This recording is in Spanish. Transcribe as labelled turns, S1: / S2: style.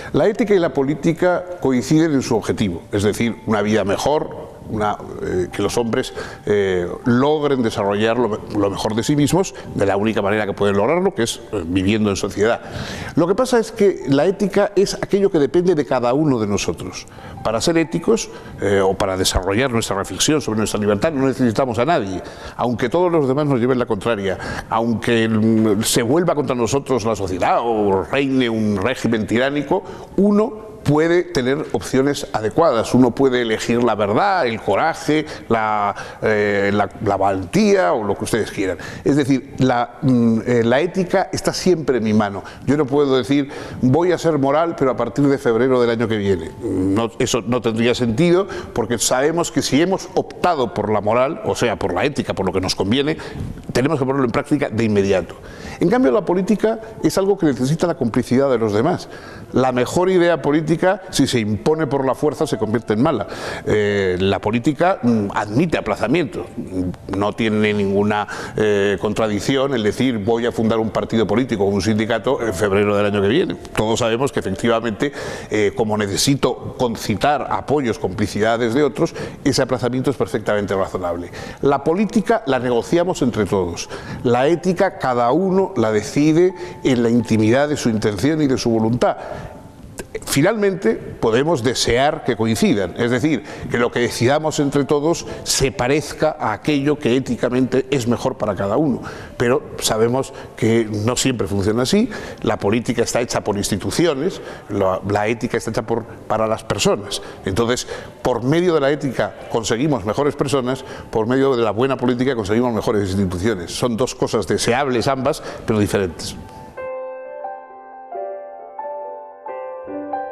S1: La ética y la política coinciden en su objetivo, es decir, una vida mejor, que los hombres logren desarrollar lo mejor de sí mismos de la única manera que pueden lograrlo, que es viviendo en sociedad. Lo que pasa es que la ética es aquello que depende de cada uno de nosotros. Para ser éticos o para desarrollar nuestra reflexión sobre nuestra libertad no necesitamos a nadie, aunque todos los demás nos lleven la contraria, aunque se vuelva contra nosotros la sociedad o reine un régimen tiránico, uno puede tener opciones adecuadas, uno puede elegir la verdad, el coraje, la valentía o lo que ustedes quieran. Es decir, la ética está siempre en mi mano. Yo no puedo decir voy a ser moral pero a partir de febrero del año que viene. No, eso no tendría sentido, porque sabemos que si hemos optado por la moral, o sea, por la ética, por lo que nos conviene, tenemos que ponerlo en práctica de inmediato. En cambio, la política es algo que necesita la complicidad de los demás. La mejor idea política, si se impone por la fuerza, se convierte en mala. La política admite aplazamiento. No tiene ninguna contradicción el decir voy a fundar un partido político o un sindicato en febrero del año que viene. Todos sabemos que efectivamente, como necesito concitar apoyos, complicidades de otros, ese aplazamiento es perfectamente razonable. La política la negociamos entre todos. La ética, cada uno la decide en la intimidad de su intención y de su voluntad. Finalmente, podemos desear que coincidan, es decir, que lo que decidamos entre todos se parezca a aquello que éticamente es mejor para cada uno, pero sabemos que no siempre funciona así. La política está hecha por instituciones, la ética está hecha para las personas. Entonces, por medio de la ética conseguimos mejores personas, por medio de la buena política conseguimos mejores instituciones. Son dos cosas deseables ambas, pero diferentes.